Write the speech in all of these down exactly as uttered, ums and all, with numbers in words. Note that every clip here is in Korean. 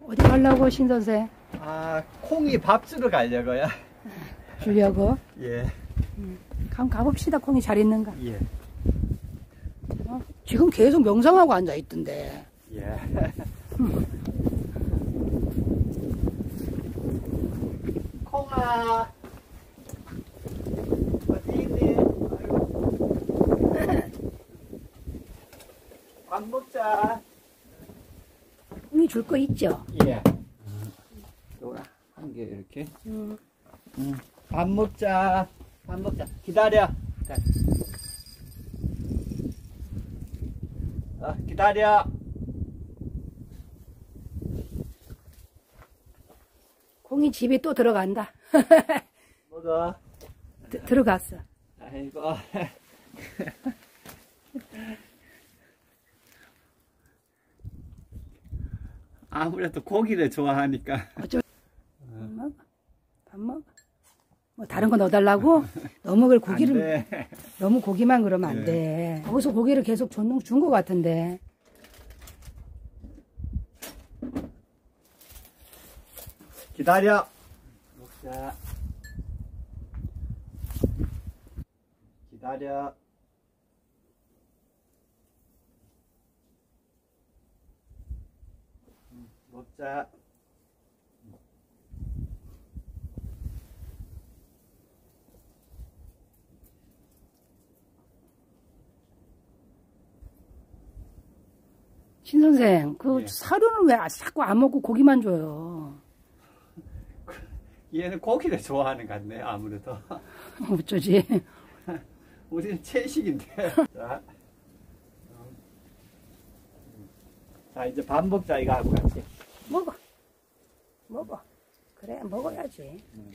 어디 가려고, 신 선생? 아, 콩이 밥 주러 가려고요. 주려고? 예. 음, 한번 가봅시다. 콩이 잘 있는가? 예. 어? 지금 계속 명상하고 앉아있던데. 예. 음. 콩아. 어디 있니? 아이고. 밥 먹자. 콩이 줄 거 있죠? 예. 요라, 한 개 이렇게. 음. 음. 밥 먹자. 밥 먹자. 기다려. 자. 어, 기다려. 콩이 집에 또 들어간다. 먹어. 드, 들어갔어. 아이고. 아무래도 고기를 좋아하니까. 어쩌... 밥 먹어. 밥 먹어. 뭐 다른 거 넣어달라고? 너 먹을 고기를 너무 고기만 그러면 안 돼. 거기서 고기를 계속 준 거 같은데. 기다려. 먹자. 기다려. 먹자. 신 선생, 그 예. 사료는 왜 자꾸 안 먹고 고기만 줘요? 얘는 고기를 좋아하는 것 같네, 아무래도. 어쩌지? 우리는 채식인데. 자. 자, 이제 밥 먹자, 이거 하고 같이. 먹어. 먹어. 그래, 먹어야지. 음.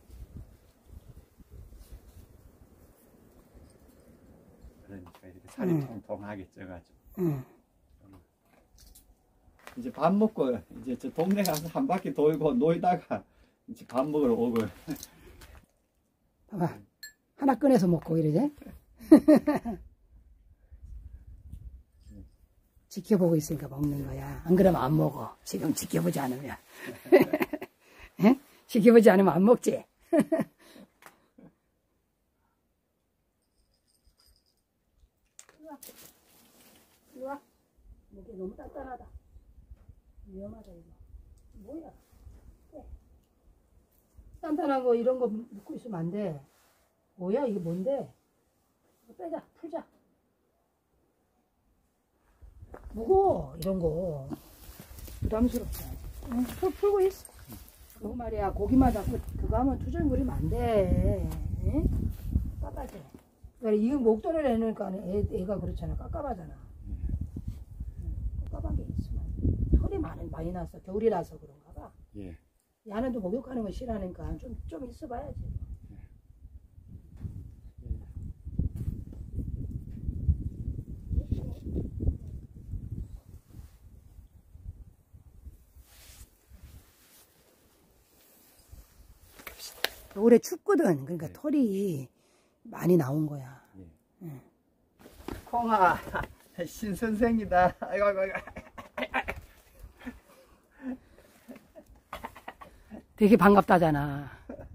그러니까 이렇게 살이 음. 통통하게 쪄가지고. 응. 이제 밥 먹고, 이제 저 동네 가서 한 바퀴 돌고 놀다가, 이제 밥 먹으러 오고. 봐봐. 하나 꺼내서 먹고 이러지? 지켜보고 있으니까 먹는 거야. 안 그러면 안 먹어. 지금 지켜보지 않으면. 에? 지켜보지 않으면 안 먹지? 이리와. 이리와. 이게 너무 단단하다. 위험하다 이거. 뭐야? 네. 단단한 거 이런 거 묶고 있으면 안 돼. 뭐야 이게 뭔데? 이거 빼자. 풀자. 무거워 이런 거. 부담스럽다. 응, 풀, 풀고 있어. 그거 말이야 고기만 잡고 그거 하면 투정 부리면 안 돼. 응? 깝깝해. 그래 이거 목도리를 해놓으니까 애, 애가 그렇잖아. 깝깝하잖아. 깝깝한 게 있으면 털이 많이, 많이 났어. 겨울이라서 그런가 봐. 예. 야는 또 목욕하는 거 싫어하니까 좀, 좀 있어 봐야지. 올해 춥거든. 그러니까 네. 털이 많이 나온 거야. 예. 응. 콩아, 신 선생이다. 아이고, 아이고, 아이고. 되게 반갑다잖아.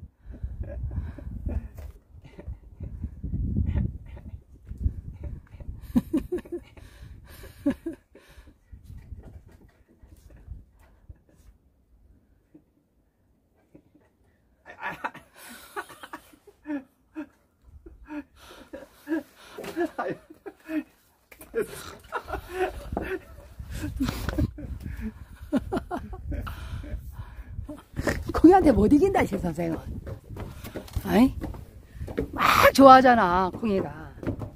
콩이한테 못 이긴다, 신 선생은. 아이? 막 좋아하잖아, 콩이가.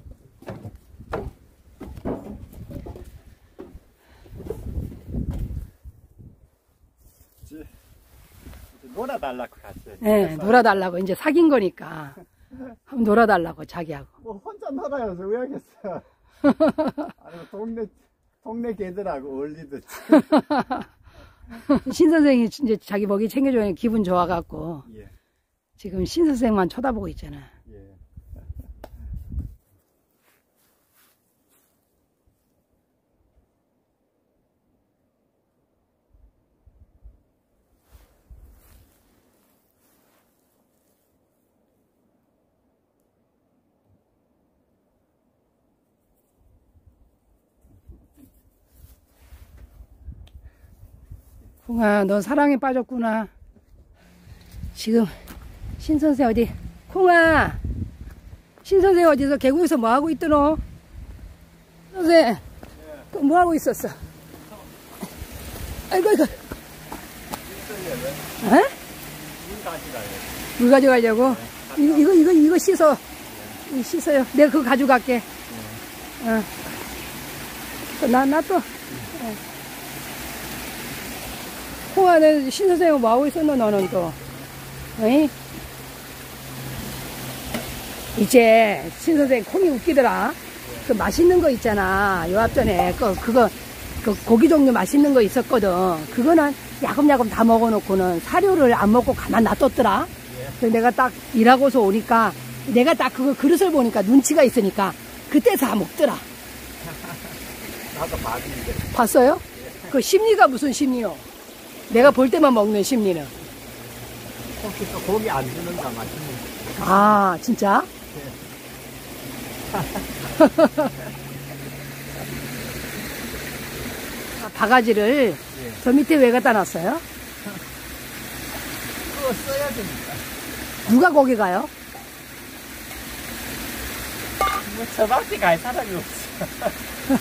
이제 놀아달라고 갔지. 네, 놀아달라고. 이제 사귄 거니까. 한번 놀아달라고, 자기하고. 뭐 혼자 놀아야지 왜 하겠어. 아니 동네 동네 개들하고 어울리듯이. 신 선생이 이제 자기 먹이 챙겨주니 기분 좋아갖고. 예. 지금 신 선생만 쳐다보고 있잖아. 예. 콩아, 너 사랑에 빠졌구나. 지금 신선생 어디? 콩아, 신선생 어디서 계곡에서 뭐 하고 있더노? 선생, 또 뭐 하고 있었어? 아이고 아이고. 에? 물 가져가려고? 이거 이거 이거 이거 씻어. 이거 씻어요. 내가 그거 가져갈게. 어. 나 나 또. 콩아, 내 신선생은 뭐 하고 있었노 너는 또? 어이? 이제 신선생 콩이 웃기더라. 그 맛있는 거 있잖아. 요 앞전에 그 그거 그 고기 종류 맛있는 거 있었거든. 그거는 야금야금 다 먹어놓고는 사료를 안 먹고 가만 놔뒀더라. 그래서 내가 딱 일하고서 오니까 내가 딱 그거 그릇을 보니까 눈치가 있으니까 그때 다 먹더라. 나도 봤는데. 봤어요? 그 심리가 무슨 심리요? 내가 볼 때만 먹는 심리는. 혹시 또 고기 안 주는가 맛있는 거. 아, 진짜? 바가지를 예. 저 밑에 왜 갖다 놨어요? 그거 써야 됩니다. 누가 거기 가요? 뭐 저밖에 갈 사람이 없어.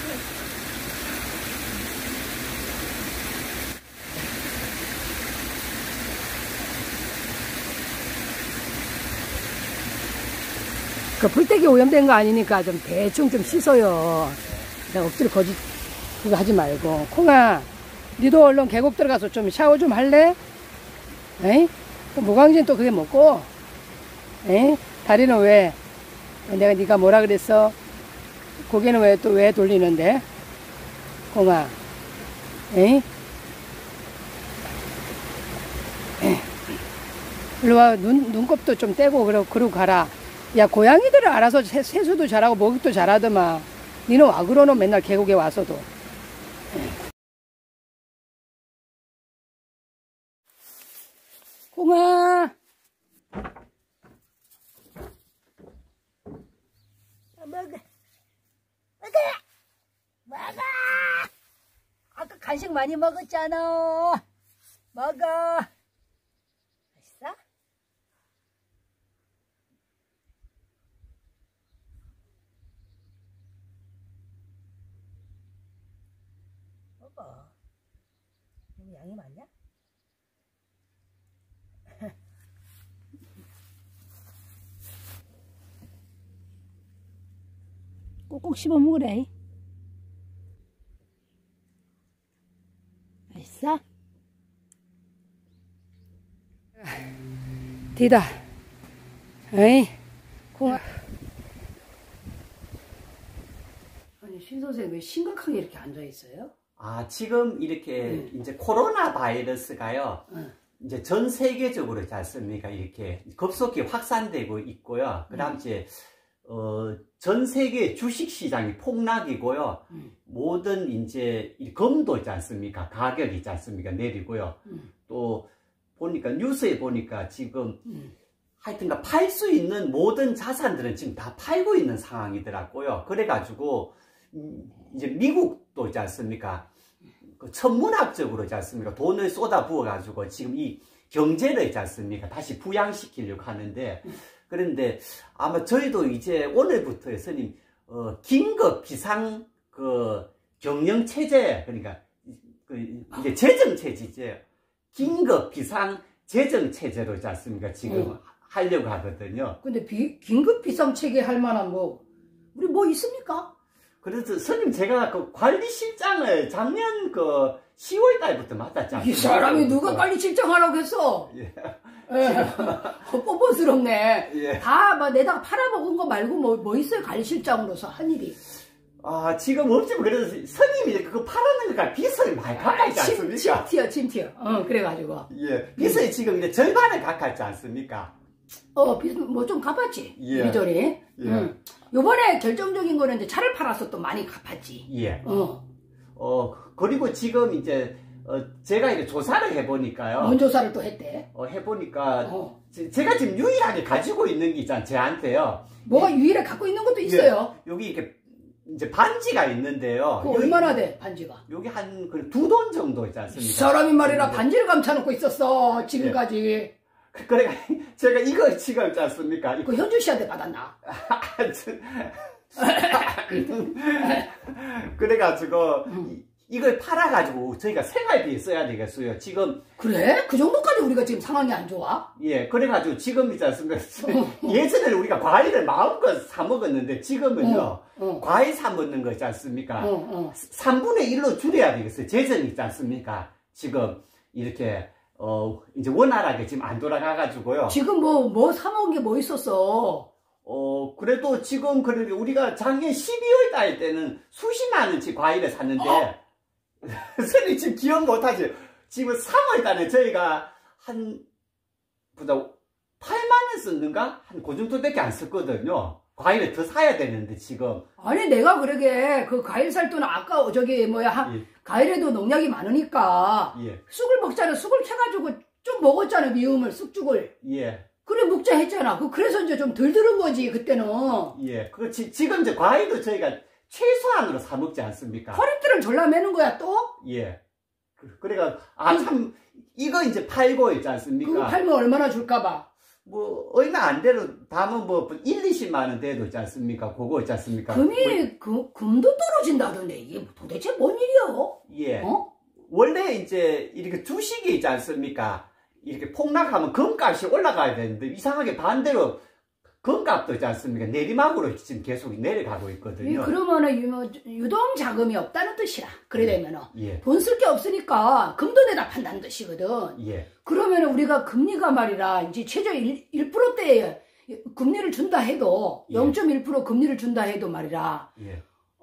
그 풀떼기 오염된 거 아니니까 좀 대충 좀 씻어요. 내가 억지로 거짓 그거 하지 말고. 콩아, 니도 얼른 계곡 들어가서 좀 샤워 좀 할래? 에이? 또 무광진 또 그게 먹고, 에이? 다리는 왜? 내가 니가 뭐라 그랬어? 고개는 왜 또 왜 돌리는데? 콩아, 에이? 에이. 일로 와, 눈, 눈곱도 좀 떼고 그러, 그러고 가라. 야, 고양이들은 알아서 세, 세수도 잘하고 목욕도 잘하더만. 니는 와 그러노 맨날 계곡에 와서도. 콩아, 먹어, 먹어, 먹어. 아까 간식 많이 먹었잖아. 먹어. 맛있어? 먹어. 너무 양이 많냐? 꼭꼭 씹어 먹으래. 맛있어? 디다. 에이, 콩아. 아니, 신선생 왜 심각하게 이렇게 앉아있어요? 아, 지금 이렇게 응. 이제 코로나 바이러스가요. 응. 이제 전 세계적으로 있지 않습니까? 이렇게 급속히 확산되고 있고요. 그 다음 응. 이제, 어, 전 세계 주식 시장이 폭락이고요. 응. 모든 이제 금도 있지 않습니까? 가격이 있지 않습니까? 내리고요. 응. 또 보니까 뉴스에 보니까 지금 응. 하여튼가 팔 수 있는 모든 자산들은 지금 다 팔고 있는 상황이더라고요. 그래가지고 이제 미국도 있지 않습니까? 그 천문학적으로 있지 않습니까? 돈을 쏟아 부어가지고 지금 이 경제를 있지 않습니까? 다시 부양시키려고 하는데, 그런데 아마 저희도 이제 오늘부터 스님, 어, 긴급 비상 그 경영 체제, 그러니까 그 이제 재정 체제죠. 긴급 비상 재정 체제로 있지 않습니까? 지금 어. 하려고 하거든요. 근데 비, 긴급 비상 체계 할 만한 뭐 우리 뭐 있습니까? 그래서 스님 제가 그 관리실장을 작년 그 시월 달부터 맡았지 않습니까? 이 사람이 누가 관리실장 하라고 했어? 예. 예. 뻔뻔스럽네. 예. 다 막 내다가 팔아먹은 거 말고 뭐, 뭐 있어요? 관리실장으로서 한 일이. 아, 지금 없지만 그래서 스님이 그거 팔아는 거가 비서에 많이 가깝지 아, 않습니까? 침 튀어, 침 튀어. 어, 그래가지고. 예. 비서에 음. 지금 이제 절반을 가깝지 않습니까? 어, 뭐 좀 갚았지. 예. 이리저리. 예. 응. 요번에 결정적인 거는 이제 차를 팔아서 또 많이 갚았지. 예. 어. 어, 그리고 지금 이제, 어, 제가 이제 조사를 해보니까요. 뭔 조사를 또 했대? 어, 해보니까, 어. 제, 제가 지금 유일하게 가지고 있는 게 있잖아, 제한테요. 뭐가 예. 유일하게 갖고 있는 것도 있어요. 예. 여기 이렇게 이제 반지가 있는데요. 그 얼마나 돼 반지가? 여기 한 두 돈 정도 있지 않습니까? 사람이 말이라 반지를 감춰놓고 있었어 지금까지. 네. 그래 제가 이거 지금 있지 않습니까? 그 현주 씨한테 받았나? 그래가지고 음. 이걸 팔아가지고 저희가 생활비에 써야 되겠어요. 지금 그래? 그 정도까지 우리가 지금 상황이 안 좋아? 예, 그래가지고 지금 있지 않습니까? 예전에는 우리가 과일을 마음껏 사 먹었는데 지금은요 어, 어. 과일 사 먹는 거 있지 않습니까? 어, 어. 삼분의 일로 줄여야 되겠어요. 재정이 있지 않습니까? 지금 이렇게 어 이제 원활하게 지금 안 돌아가가지고요. 지금 뭐 뭐 사 먹은 게 뭐 있었어? 어 그래도 지금 그래도 우리가 작년 십이월 달 때는 수십만 원치 과일을 샀는데 어? 선생님 지금 기억 못하지? 지금 삼월 달에 저희가 한 보다 팔만 원 썼는가? 한 그 정도밖에 안 썼거든요. 과일을 더 사야 되는데 지금. 아니 내가 그러게 그 과일 살 돈은 아까 저기 뭐야 하, 예. 과일에도 농약이 많으니까 예. 쑥을 먹자는 쑥을 캐가지고 좀 먹었잖아 미음을 쑥죽을. 예. 그래 먹자 했잖아. 그 그래서 이제 좀 덜 들은 거지 그때는. 예. 그 지, 지금 이제 과일도 저희가 최소한으로 사 먹지 않습니까? 허리띠를 졸라매는 거야 또? 예. 그- 그래가 아 참 이거 이제 팔고 있지 않습니까? 그거 팔면 얼마나 줄까봐. 뭐 얼마 안 돼도 담은 뭐 일, 이십만 원 돼도 있지 않습니까? 그거 있지 않습니까? 금이 그, 금도 떨어진다던데 이게 도대체 뭔 일이요? 예. 어? 원래 이제 이렇게 주식이 있지 않습니까? 이렇게 폭락하면 금값이 올라가야 되는데 이상하게 반대로 금값도 있지 않습니까? 내리막으로 지금 계속 내려가고 이 있거든요. 그러면은 유, 유동 자금이 없다는 뜻이야. 그래 되면은 예. 돈 쓸 게 없으니까 금도 내다 판다는 뜻이거든. 예. 그러면은 우리가 금리가 말이라 이제 최저 일 퍼센트대에 금리를 준다 해도 예. 영 점 일 퍼센트 금리를 준다 해도 말이라 예.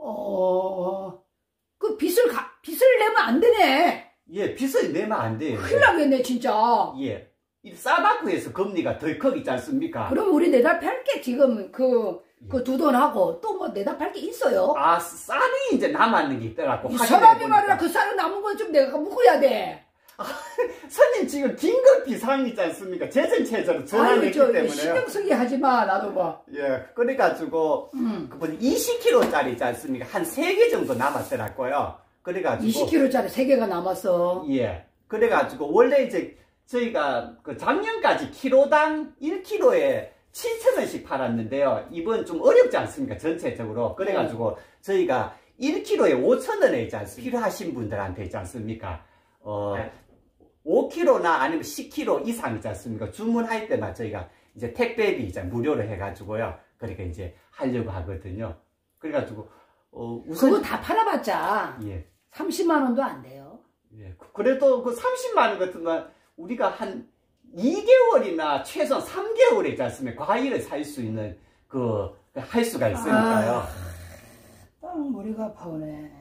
어, 그 빚을 가, 빚을 내면 안 되네. 예. 빚을 내면 안 돼요. 큰일 나겠네 진짜. 예. 이 싸받고 해서 금리가 덜컥 있지 않습니까? 그럼 우리 내답할 게 지금 그, 그 두 돈하고 또 뭐 내답할 게 있어요. 아, 쌀이 이제 남았는 게 있더라고. 이 확인해 사람이 보니까. 말이라 그 쌀을 남은 건 좀 내가 묶어야 돼. 선생님 지금 긴급 비상 있지 않습니까? 재정체제로 아유, 전환했기 저 때문에요. 신경 쓰게 하지 마, 나도 뭐. 예, 그래가지고 음. 그분 이십 킬로그램짜리 있지 않습니까? 한 세 개 정도 남았더라고요. 그래가지고 이십 킬로그램짜리 세 개가 남았어. 예, 그래가지고 원래 이제 저희가 그 작년까지 키로당 일 킬로그램에 칠천 원씩 팔았는데요. 이번 좀 어렵지 않습니까? 전체적으로. 그래가지고 저희가 일 킬로그램에 오천 원에 있지 않습니까? 필요하신 분들한테 있지 않습니까? 어, 오 킬로그램나 아니면 십 킬로그램 이상 있지 않습니까? 주문할 때만 저희가 이제 택배비 이제 무료로 해가지고요. 그러니까 이제 하려고 하거든요. 그래가지고, 어, 우선. 그거 다 팔아봤자 예. 삼십만 원도 안 돼요. 예. 그래도 그 삼십만 원 같은 건 우리가 한 이 개월이나 최소한 삼 개월에 있지 않습니까? 과일을 살 수 있는 그, 할 수가 있으니까요. 빵 머리가 아파오네.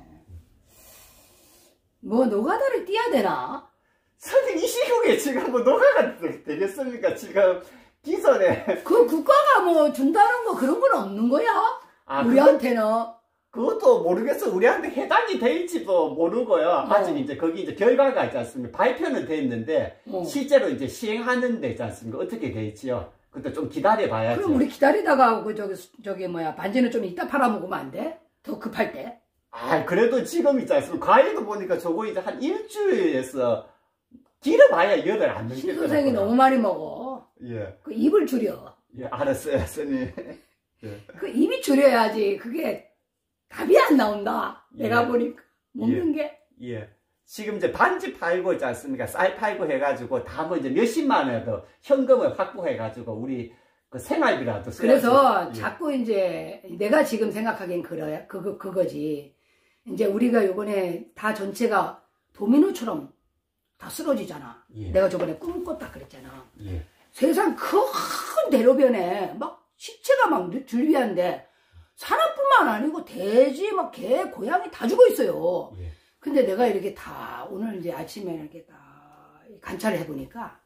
뭐 노가다를 띄어야 되나? 선생님 이 시국에 지금 뭐 노가가 되- 되겠습니까? 지금 기존에. 그 국가가 뭐 준다는 거 그런 건 없는 거야? 아, 우리한테는. 그것도 모르겠어. 우리한테 해당이 될지도 모르고요. 아직 이제 거기 이제 결과가 있지 않습니까? 발표는 돼 있는데, 어. 실제로 이제 시행하는 데 있지 않습니까? 어떻게 될지요? 그것도 좀 기다려 봐야죠. 그럼 우리 기다리다가 그 저기 저기 뭐야 반지는 좀 이따 팔아먹으면 안 돼? 더 급할 때? 아, 그래도 지금 있지 않습니까? 과일도 보니까 저거 이제 한 일주일에서 길어봐야 열을 안 넘겠더라고요. 신선생이 너무 많이 먹어. 예. 그 입을 줄여. 예, 알았어요, 선생님. 예. 그 입이 줄여야지. 그게 답이 안 나온다. 예. 내가 보니까 먹는 게. 예. 지금 이제 반지 팔고 있지 않습니까? 쌀 팔고 해가지고 다 뭐 이제 몇십만 원도 현금을 확보해가지고 우리 그 생활비라도 써야지. 그래서 예. 자꾸 이제 내가 지금 생각하기엔 그래. 그거 그거지. 이제 우리가 요번에 다 전체가 도미노처럼 다 쓰러지잖아. 예. 내가 저번에 꿈 꿨다 그랬잖아. 예. 세상 큰 대로변에 막 시체가 막 줄비한데 사람뿐만 아니고 돼지 막 개 고양이 다 죽어 있어요. 예. 근데 내가 이렇게 다 오늘 이제 아침에 이렇게 다 관찰을 해보니까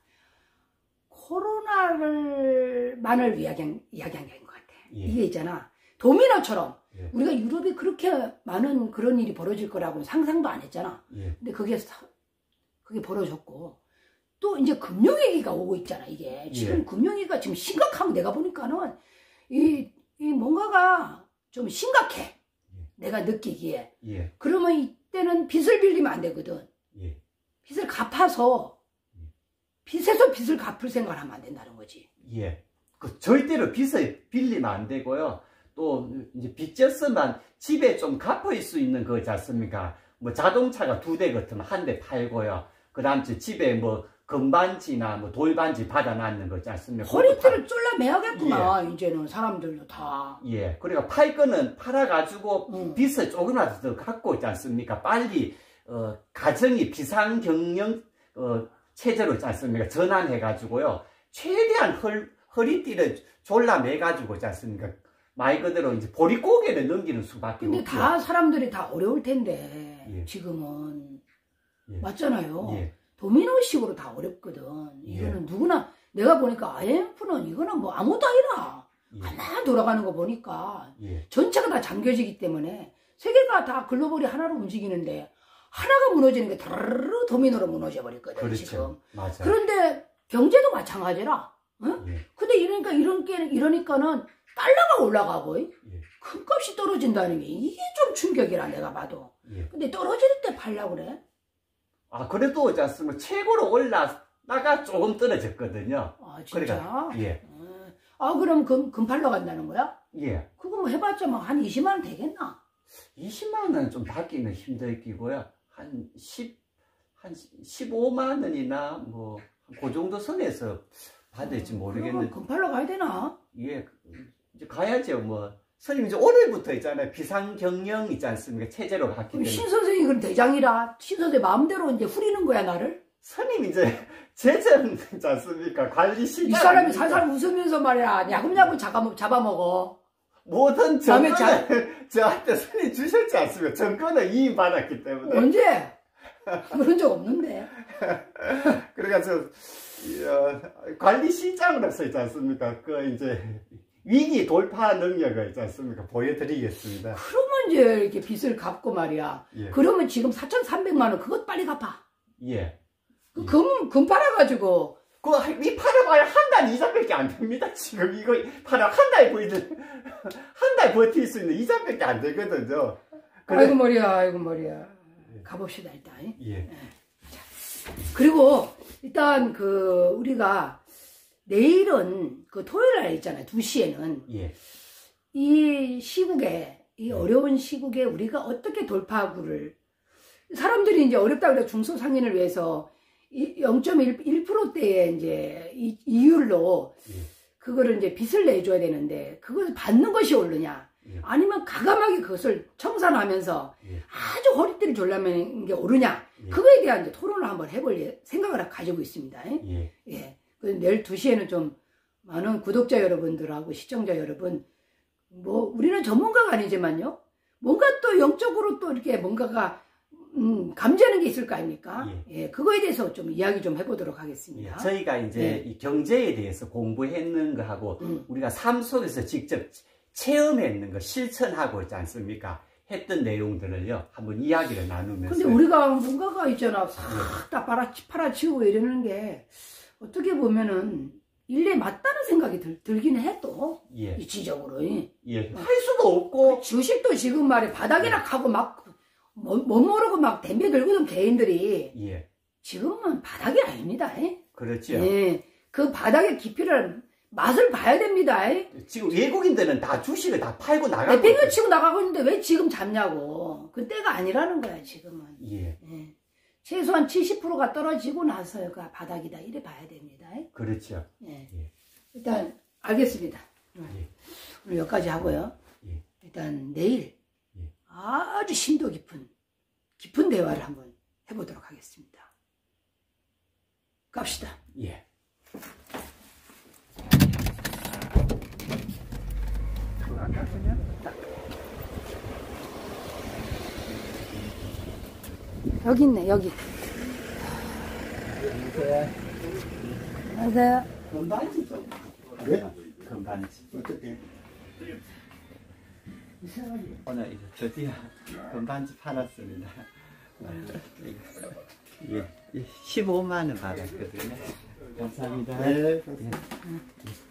코로나를 만을 이야기한 이야기한 게 아닌 것 같아. 예. 이게 있잖아. 도미노처럼 예. 우리가 유럽에 그렇게 많은 그런 일이 벌어질 거라고는 상상도 안 했잖아. 예. 근데 그게 사- 그게 벌어졌고 또 이제 금융위기가 오고 있잖아. 이게 지금 예. 금융위기가 지금 심각하고 내가 보니까는 이, 이 뭔가가 좀 심각해. 내가 느끼기에. 예. 그러면 이때는 빚을 빌리면 안 되거든. 예. 빚을 갚아서 빚에서 빚을 갚을 생각을 하면 안 된다는 거지. 예. 그 절대로 빚을 빌리면 안 되고요. 또 이제 빚졌으면 집에 좀 갚을 수 있는 거지 않습니까? 뭐 자동차가 두 대 같으면 한 대 팔고요. 그다음 집에 뭐 금반지나 뭐 돌반지 받아놨는 거지 않습니까? 허리띠를 쫄라 매야겠구만. 예. 이제는 사람들도 다. 예. 그러니까 팔 거는 팔아가지고 음. 빚을 조금이라도 더 갖고 있지 않습니까? 빨리 어, 가정이 비상경영 어, 체제로 있지 않습니까? 전환해가지고요. 최대한 헐, 허리띠를 졸라 매가지고 있지 않습니까? 말 그대로 이제 보릿고개를 넘기는 수밖에 근데 없죠. 다 사람들이 다 어려울 텐데 예. 지금은 예. 맞잖아요. 예. 도미노식으로 다 어렵거든. 이거는 예. 누구나 내가 보니까 아이엠에프는 이거는 뭐 아무도 아니라 예. 하나 돌아가는 거 보니까 예. 전체가 다 잠겨지기 때문에 세계가 다 글로벌이 하나로 움직이는데 하나가 무너지는 게 다르르 도미노로 무너져 버렸거든. 그렇죠. 지금. 맞아요. 그런데 경제도 마찬가지라. 응? 예. 근데 이러니까 이런 게 이러니까는 달러가 올라가고 예. 금값이 떨어진다는 게 이게 좀 충격이라 내가 봐도. 예. 근데 떨어질 때 팔려고 그래? 아 그래도 이제 뭐 최고로 올랐다가 조금 떨어졌거든요. 아 진짜? 그러니까, 예. 아 그럼 금, 금 팔러 간다는 거야? 예. 그거 뭐 해봤자 뭐 한 이십만 원 되겠나? 이십만 원은 좀 받기는 힘들 끼고요. 한 십, 한 십오만 원이나 뭐 그 정도 선에서 받을지 모르겠는데. 그러면 금 팔러 가야 되나? 예. 이제 가야죠 뭐. 선생님 이제 올해부터 있잖아요. 비상경영 있지 않습니까? 체제로 갔기 때문에. 신 선생이 그럼 대장이라 신 선생 마음대로 이제 후리는 거야 나를? 선생님 이제 재정 있지 않습니까? 관리 시장. 이 사람이 살살 웃으면서 말이야 야금야금 잡아, 잡아먹어. 모든 정권을 자... 저한테 선생님 주셨지 않습니까? 정권을 이임받았기 때문에. 언제? 그런 적 없는데. 그러니까 저 어, 관리 시장으로서 있지 않습니까? 그 이제 위기 돌파 능력을 있지 않습니까? 보여드리겠습니다. 그러면 이제 이렇게 빚을 갚고 말이야. 예. 그러면 지금 사천삼백만 원 그것 빨리 갚아. 예. 그 금, 금 팔아가지고. 그, 이 팔아봐야 한 달 이자밖에 안 됩니다. 지금 이거 팔아 한 달 버티는, 한 달 버틸 수 있는 이자밖에 안 되거든요. 그래. 아이고 머리야, 아이고 머리야. 예. 가봅시다, 일단. 예. 예. 자, 그리고 일단 그, 우리가 내일은 그 토요일 날 있잖아요. 두 시에는. 예. 이 시국에, 이 예. 어려운 시국에 우리가 어떻게 돌파구를, 사람들이 이제 어렵다 그래 중소상인을 위해서 영 점 일 퍼센트대의 이제 이, 이율로 예. 그거를 이제 빚을 내줘야 되는데 그걸 받는 것이 옳느냐 예. 아니면 가감하게 그것을 청산하면서 예. 아주 허리띠를 졸라매는 게 옳으냐 예. 그거에 대한 이제 토론을 한번 해볼 생각을 가지고 있습니다. 예. 예. 그래서 내일 두 시에는 좀 많은 구독자 여러분들하고 시청자 여러분 뭐 우리는 전문가가 아니지만요 뭔가 또 영적으로 또 이렇게 뭔가가 음, 감지하는 게 있을 거 아닙니까? 예. 예, 그거에 대해서 좀 이야기 좀 해보도록 하겠습니다. 예, 저희가 이제 예. 이 경제에 대해서 공부했는 거하고 음. 우리가 삶 속에서 직접 체험했는 거 실천하고 있지 않습니까? 했던 내용들을요 한번 이야기를 나누면서. 근데 우리가 뭔가가 있잖아 싹 다 팔아치우고 이러는 게 어떻게 보면은 일리에 맞다는 생각이 들, 들긴 해도 예. 이치적으로 예. 할 수도 없고 주식도 지금 말에 바닥이나 하고 막 뭐, 뭐 모르고 막 댐벼 들거든 개인들이. 예. 지금은 바닥이 아닙니다. 에? 그렇죠. 예. 그 바닥의 깊이를 맛을 봐야 됩니다. 에? 지금 외국인들은 다 주식을 다 팔고 나가고 내팽을 치고 나가고 있는데 왜 지금 잡냐고. 그 때가 아니라는 거야 지금은. 예. 예. 최소한 칠십 퍼센트가 떨어지고 나서가 바닥이다 이래 봐야 됩니다. 에? 그렇죠. 예. 예. 일단 알겠습니다. 예. 오늘 여기까지 하고요. 예. 일단 내일 예. 아주 심도 깊은 깊은 대화를 한번 해보도록 하겠습니다. 갑시다. 예. 여기 있네 여기. 안녕하세요. 금반지 좀. 네? 금반지. 어떻게? 오늘 이제 드디어 금반지 팔았습니다. 예, 십오만 원 받았거든요. 감사합니다. 네. 예.